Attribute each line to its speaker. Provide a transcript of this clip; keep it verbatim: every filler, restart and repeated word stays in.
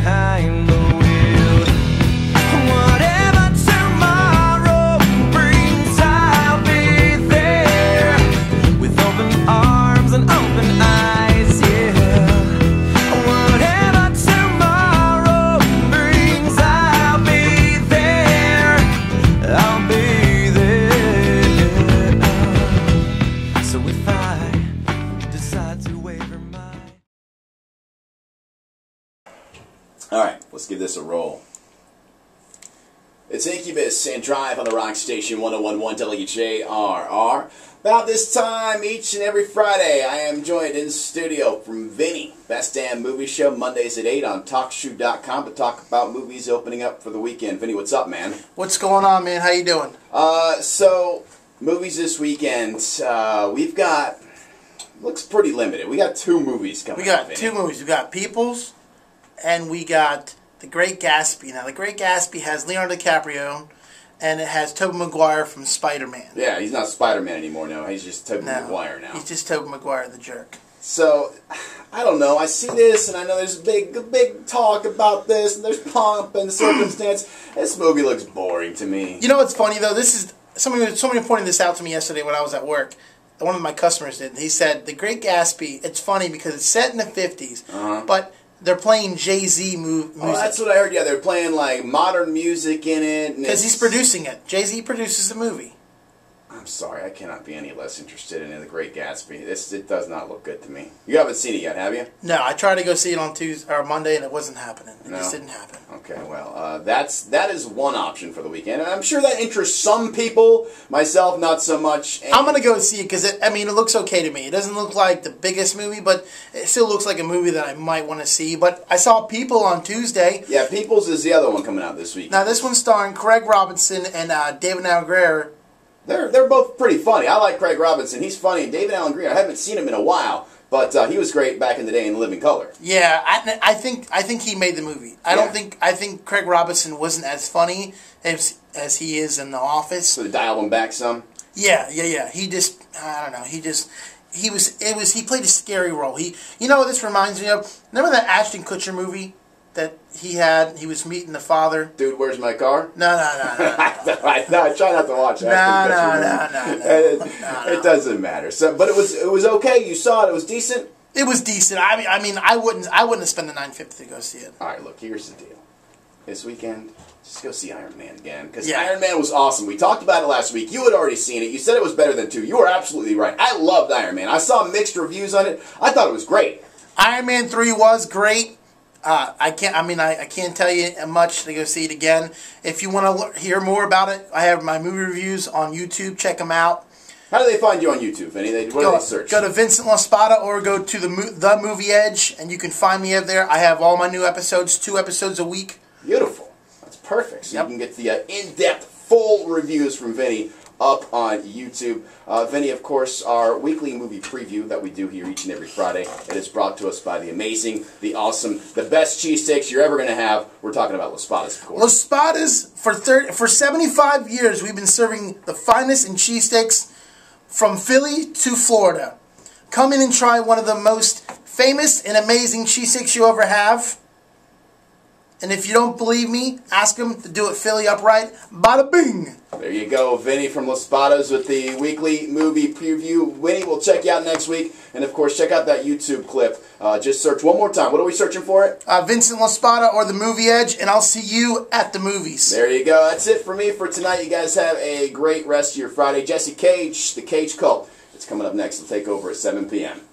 Speaker 1: behind the wheel. Whatever tomorrow brings, I'll be there with open arms and open eyes, yeah. Whatever tomorrow brings, I'll be there. I'll be there. So if I decide to waver my...
Speaker 2: Alright, let's give this a roll. It's Incubus and Drive on the Rock Station one oh one point one W J R R. About this time each and every Friday, I am joined in studio from Vinnie. Best Damn Movie Show, Mondays at eight on talk shoe dot com to talk about movies opening up for the weekend. Vinnie, what's up, man?
Speaker 3: What's going on, man? How you doing?
Speaker 2: Uh, so, movies this weekend, uh, we've got, looks pretty limited. We got two movies coming
Speaker 3: We got
Speaker 2: up, Vinnie.
Speaker 3: two movies. We got Peoples, and we got The Great Gatsby. Now, The Great Gatsby has Leonardo DiCaprio, and it has Tobey Maguire from Spider-Man.
Speaker 2: Yeah, he's not Spider-Man anymore, no. He's just Tobey
Speaker 3: No,
Speaker 2: Maguire now.
Speaker 3: He's just Tobey Maguire, the jerk.
Speaker 2: So, I don't know. I see this, and I know there's big, big talk about this, and there's pomp and circumstance. This movie looks boring to me.
Speaker 3: You know what's funny, though? This is somebody, somebody pointed this out to me yesterday when I was at work. One of my customers did. He said, The Great Gatsby, it's funny because it's set in the fifties,
Speaker 2: Uh-huh.
Speaker 3: but they're playing Jay-Z mu music.
Speaker 2: Oh, that's what I heard. Yeah, they're playing like modern music in it.
Speaker 3: Because he's producing it. Jay-Z produces the movie.
Speaker 2: I'm sorry, I cannot be any less interested in The Great Gatsby. This it does not look good to me. You haven't seen it yet, have you?
Speaker 3: No, I tried to go see it on Tuesday or Monday, and it wasn't happening. It
Speaker 2: No?
Speaker 3: just didn't happen.
Speaker 2: Okay, well, uh, that's that is one option for the weekend, and I'm sure that interests some people. Myself, not so much. And
Speaker 3: I'm gonna go see it because I mean it looks okay to me. It doesn't look like the biggest movie, but it still looks like a movie that I might want to see. But I saw People on Tuesday.
Speaker 2: Yeah, Peoples is the other one coming out this week.
Speaker 3: Now this one's starring Craig Robinson and uh, David Allen Greer.
Speaker 2: They're they're both pretty funny. I like Craig Robinson. He's funny. And David Allen Greer, I haven't seen him in a while, but uh, he was great back in the day in Living Color.
Speaker 3: Yeah, I, I think I think he made the movie. I
Speaker 2: Yeah.
Speaker 3: don't think I think Craig Robinson wasn't as funny as as he is in The Office.
Speaker 2: So they dialed him back some.
Speaker 3: Yeah, yeah, yeah. He just I don't know. He just he was it was he played a scary role. He you know what this reminds me of? Remember that Ashton Kutcher movie that he had? He was meeting the father.
Speaker 2: Dude, where's my car?
Speaker 3: No, no, no, no.
Speaker 2: I, no, I try not to watch
Speaker 3: No,
Speaker 2: Ashton
Speaker 3: no,
Speaker 2: Kutcher
Speaker 3: no,
Speaker 2: movies.
Speaker 3: no, no,
Speaker 2: It,
Speaker 3: no, no.
Speaker 2: it doesn't matter. So, but it was it was okay. You saw it. It was decent.
Speaker 3: It was decent. I mean, I mean, I wouldn't, I wouldn't have spent the nine fifty to go see it.
Speaker 2: All right, look. Here's the deal. This weekend, just go see Iron Man again because
Speaker 3: Yeah.
Speaker 2: Iron Man was awesome. We talked about it last week. You had already seen it. You said it was better than two. You were absolutely right. I loved Iron Man. I saw mixed reviews on it. I thought it was great.
Speaker 3: Iron Man three was great. Uh, I can't. I mean, I, I can't tell you much to go see it again. If you want to hear more about it, I have my movie reviews on YouTube. Check them out.
Speaker 2: How do they find you on YouTube, Vinny? They, what
Speaker 3: Go,
Speaker 2: do they search?
Speaker 3: go to Vincent LaSpada or go to the Mo the Movie Edge, and you can find me up there. I have all my new episodes, two episodes a week.
Speaker 2: Beautiful. That's perfect. So
Speaker 3: Yep.
Speaker 2: you can get the uh, in-depth, full reviews from Vinny up on YouTube. Uh, Vinny, of course, our weekly movie preview that we do here each and every Friday. It is brought to us by the amazing, the awesome, the best cheesesteaks you're ever going to have. We're talking about LaSpada's, of course.
Speaker 3: LaSpada's, for thirty, for seventy-five years, we've been serving the finest in cheesesteaks from Philly to Florida. Come in and try one of the most famous and amazing cheesesteaks you ever have. And if you don't believe me, ask them to do it Philly upright. Bada bing!
Speaker 2: There you go, Vinny from LaSpada's with the weekly movie preview. Vinny, we'll check you out next week. And, of course, check out that YouTube clip. Uh, just search one more time. What are we searching for it?
Speaker 3: Uh, Vincent LaSpada or The Movie Edge, and I'll see you at the movies.
Speaker 2: There you go. That's it for me for tonight. You guys have a great rest of your Friday. Jesse Cage, The Cage Cult. It's coming up next. It'll take over at seven p m